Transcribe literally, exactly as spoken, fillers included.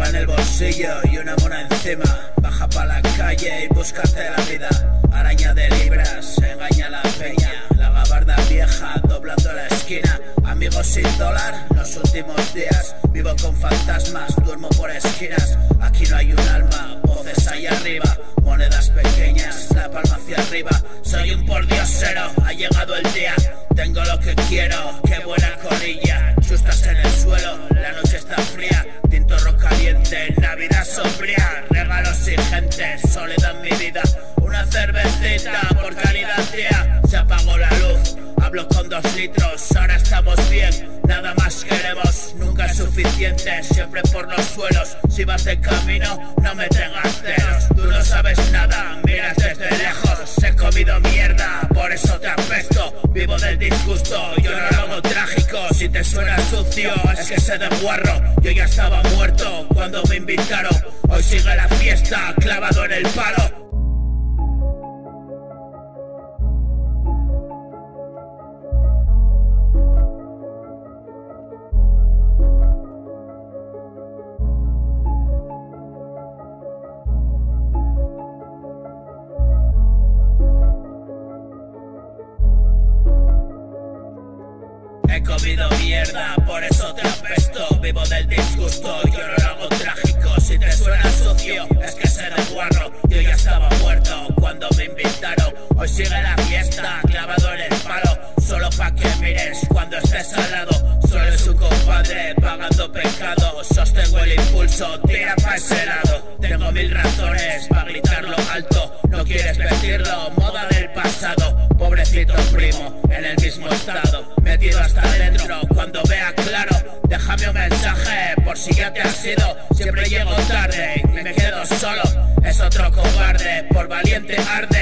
en el bolsillo y una mona encima. Baja pa' la calle y búscate la vida. Araña de libras, engaña a la peña. La gabarda vieja doblando la esquina. Amigos sin dólar, los últimos días. Vivo con fantasmas, duermo por esquinas. Aquí no hay un alma, voces ahí arriba. Monedas pequeñas, la palma hacia arriba. Soy un pordiosero, ha llegado el día. Tengo lo que quiero, qué buena corilla. Chustas en el suelo, la noche está fría. Tinto rock caliente, Navidad sombría. Regalos y gente, soledad en mi vida. Una cervecita por calidad, tía. Se apagó la luz, hablo con dos litros. Ahora estamos bien, nada más queremos. Nunca es suficiente, siempre por los suelos. Si vas de camino, no me tengas celos. Tú no sabes nada, miras desde lejos. He comido mierda, por eso te apesto. Vivo del disgusto, yo no lo hago trágico. Si te suena sucio, es que sé de guarro. Yo ya estaba muerto cuando me invitaron. Hoy sigue la fiesta, clavado en el palo. He comido mierda, por eso te apesto. Vivo del disgusto, yo no lo hago trágico. Si te suena sucio, es que sé de guarro. Yo ya estaba muerto cuando me invitaron. Hoy sigue la fiesta, clavado en el palo. Solo pa' que mires cuando estés al lado. Solo es un compadre pagando pecado. Sostengo el impulso, tira pa' ese lado. Tengo mil razones pa' gritarlo alto. No quieres vestirlo, moda del pasado. Pobrecito primo, en el mismo estado. Metido hasta adentro, cuando vea claro. Déjame un mensaje, por si ya te has ido. Siempre llego tarde y me quedo solo. Es otro cobarde, por valiente arde.